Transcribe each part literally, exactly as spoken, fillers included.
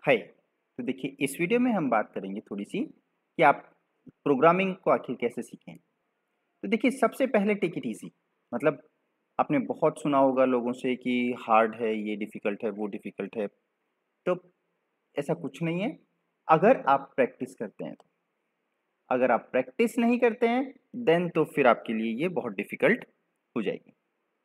हाय। तो देखिए, इस वीडियो में हम बात करेंगे थोड़ी सी कि आप प्रोग्रामिंग को आखिर कैसे सीखें। तो देखिए, सबसे पहले टेक इट इजी। मतलब आपने बहुत सुना होगा लोगों से कि हार्ड है, ये डिफ़िकल्ट है, वो डिफ़िकल्ट है। तो ऐसा कुछ नहीं है, अगर आप प्रैक्टिस करते हैं तो। अगर आप प्रैक्टिस नहीं करते हैं देन तो फिर आपके लिए ये बहुत डिफ़िकल्ट हो जाएगी।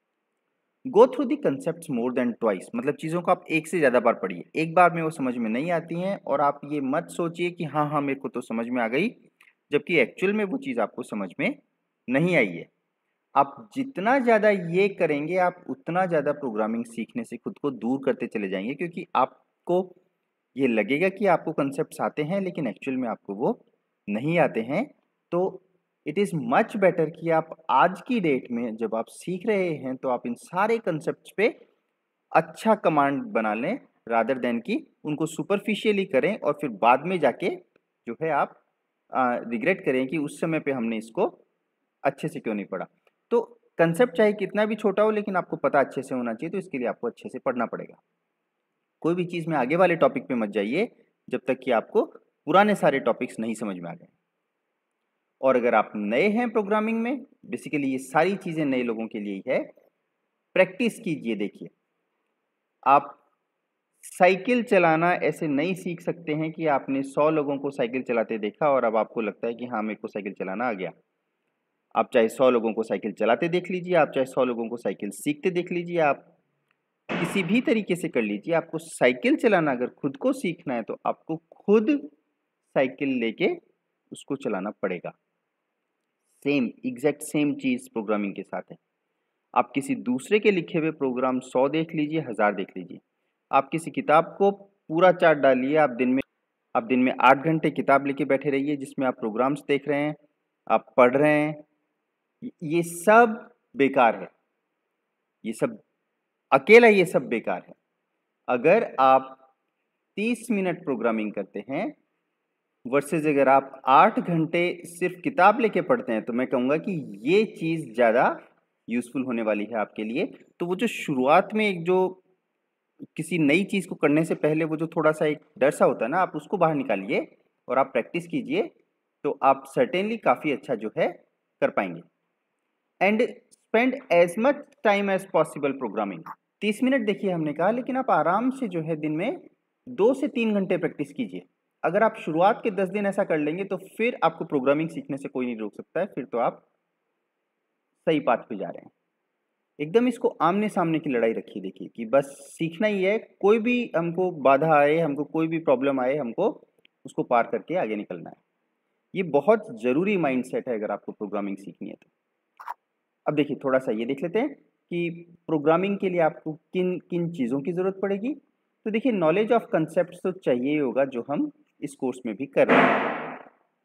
Go through the concept more than twice, मतलब चीज़ों को आप एक से ज़्यादा बार पढ़िए। एक बार में वो समझ में नहीं आती हैं और आप ये मत सोचिए कि हाँ हाँ मेरे को तो समझ में आ गई, जबकि एक्चुअल में वो चीज़ आपको समझ में नहीं आई है। आप जितना ज़्यादा ये करेंगे आप उतना ज़्यादा प्रोग्रामिंग सीखने से खुद को दूर करते चले जाएंगे, क्योंकि आपको ये लगेगा कि आपको कंसेप्ट आते हैं लेकिन एक्चुअल में आपको वो नहीं आते हैं। तो इट इज़ मच बेटर कि आप आज की डेट में जब आप सीख रहे हैं तो आप इन सारे कंसेप्ट्स पे अच्छा कमांड बना लें, रादर देन कि उनको सुपरफिशियली करें और फिर बाद में जाके जो है आप रिग्रेट करें कि उस समय पे हमने इसको अच्छे से क्यों नहीं पढ़ा। तो कंसेप्ट चाहे कितना भी छोटा हो लेकिन आपको पता अच्छे से होना चाहिए, तो इसके लिए आपको अच्छे से पढ़ना पड़ेगा। कोई भी चीज़ में आगे वाले टॉपिक पे मत जाइए जब तक कि आपको पुराने सारे टॉपिक्स नहीं समझ में आ गए। और अगर आप नए हैं प्रोग्रामिंग में, बेसिकली ये सारी चीज़ें नए लोगों के लिए ही है। प्रैक्टिस कीजिए। देखिए, आप साइकिल चलाना ऐसे नहीं सीख सकते हैं कि आपने सौ लोगों को साइकिल चलाते देखा और अब आपको लगता है कि हाँ मेरे को साइकिल चलाना आ गया। आप चाहे सौ लोगों को साइकिल चलाते देख लीजिए, आप चाहे सौ लोगों को साइकिल सीखते देख लीजिए, आप किसी भी तरीके से कर लीजिए। आपको साइकिल चलाना अगर खुद को सीखना है तो आपको खुद साइकिल लेके उसको चलाना पड़ेगा। सेम एग्जैक्ट सेम चीज़ प्रोग्रामिंग के साथ है। आप किसी दूसरे के लिखे हुए प्रोग्राम सौ देख लीजिए, हज़ार देख लीजिए। आप किसी किताब को पूरा चार्ट डालिए, आप दिन में आप दिन में आठ घंटे किताब लेके बैठे रहिए जिसमें आप प्रोग्राम्स देख रहे हैं, आप पढ़ रहे हैं, य ये सब बेकार है। ये सब अकेला ये सब बेकार है। अगर आप तीस मिनट प्रोग्रामिंग करते हैं वर्सेस अगर आप आठ घंटे सिर्फ किताब लेके पढ़ते हैं, तो मैं कहूँगा कि ये चीज़ ज़्यादा यूज़फुल होने वाली है आपके लिए। तो वो जो शुरुआत में एक जो किसी नई चीज़ को करने से पहले वो जो थोड़ा-सा एक डर सा होता है ना, आप उसको बाहर निकालिए और आप प्रैक्टिस कीजिए, तो आप सर्टेनली काफ़ी अच्छा जो है कर पाएँगे। And spend as much time as possible programming. तीस मिनट देखिए हमने कहा, लेकिन आप आराम से जो है दिन में दो से तीन घंटे प्रैक्टिस कीजिए। अगर आप शुरुआत के दस दिन ऐसा कर लेंगे तो फिर आपको प्रोग्रामिंग सीखने से कोई नहीं रोक सकता है, फिर तो आप सही पाथ पे जा रहे हैं। एकदम इसको आमने-सामने की लड़ाई रखिए। देखिए कि बस सीखना ही है, कोई भी हमको बाधा आए, हमको कोई भी प्रॉब्लम आए, हमको उसको पार करके आगे निकलना है। ये बहुत ज़रूरी माइंडसेट है अगर आपको प्रोग्रामिंग सीखनी है तो। अब देखिए, थोड़ा-सा ये देख लेते हैं कि प्रोग्रामिंग के लिए आपको किन-किन चीज़ों की ज़रूरत पड़ेगी। तो देखिए, नॉलेज ऑफ कांसेप्ट्स तो चाहिए ही होगा, जो हम इस कोर्स में भी कर रहे हैं।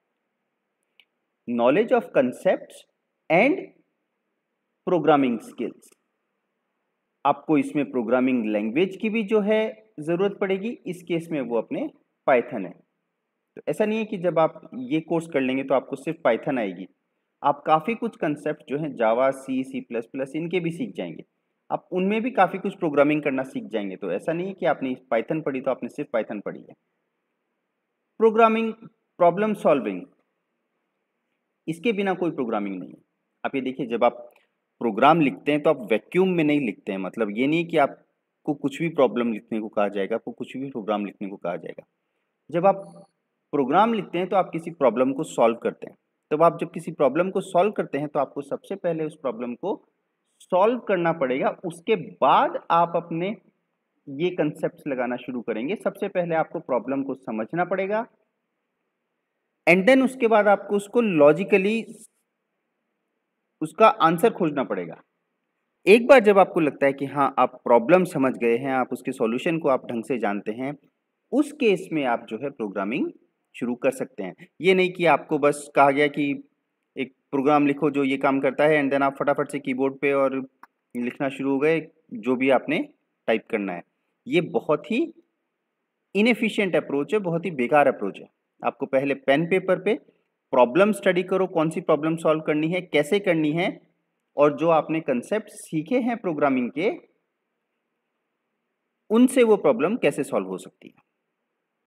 Knowledge of concepts and programming skills. आपको इसमें प्रोग्रामिंग लैंग्वेज की भी जो है ज़रूरत पड़ेगी। इस केस में वो अपने पाइथन है। तो ऐसा नहीं है कि जब आप ये कोर्स कर लेंगे तो आपको सिर्फ पाइथन आएगी। आप काफ़ी कुछ कंसेप्ट जो हैं जावा, सी, सी प्लस प्लस इनके भी सीख जाएंगे। आप उनमें भी काफ़ी कुछ प्रोग्रामिंग करना सीख जाएंगे। तो ऐसा नहीं है कि आपने पाइथन पढ़ी तो आपने सिर्फ पाइथन पढ़ी है। प्रोग्रामिंग, प्रॉब्लम सॉल्विंग, इसके बिना कोई प्रोग्रामिंग नहीं है। आप ये देखिए, जब आप प्रोग्राम लिखते हैं तो आप वैक्यूम में नहीं लिखते हैं। मतलब ये नहीं कि आपको कुछ भी प्रॉब्लम लिखने को कहा जाएगा, आपको कुछ भी प्रोग्राम लिखने को कहा जाएगा। जब आप प्रोग्राम लिखते हैं तो आप किसी प्रॉब्लम को सॉल्व करते हैं। तब आप जब किसी प्रॉब्लम को सॉल्व करते हैं तो आपको सबसे पहले उस प्रॉब्लम को सॉल्व करना पड़ेगा। उसके बाद आप अपने ये कंसेप्ट्स लगाना शुरू करेंगे। सबसे पहले आपको प्रॉब्लम को समझना पड़ेगा एंड देन उसके बाद आपको उसको लॉजिकली उसका आंसर खोजना पड़ेगा। एक बार जब आपको लगता है कि हाँ आप प्रॉब्लम समझ गए हैं, आप उसके सॉल्यूशन को आप ढंग से जानते हैं, उस केस में आप जो है प्रोग्रामिंग शुरू कर सकते हैं। ये नहीं कि आपको बस कहा गया कि एक प्रोग्राम लिखो जो ये काम करता है एंड देन आप फटाफट से कीबोर्ड पे और लिखना शुरू हो गए जो भी आपने टाइप करना है। ये बहुत ही इनएफिशिएंट अप्रोच है, बहुत ही बेकार अप्रोच है। आपको पहले पेन पेपर पे प्रॉब्लम स्टडी करो, कौन सी प्रॉब्लम सॉल्व करनी है, कैसे करनी है, और जो आपने कंसेप्ट सीखे हैं प्रोग्रामिंग के, उनसे वो प्रॉब्लम कैसे सॉल्व हो सकती है।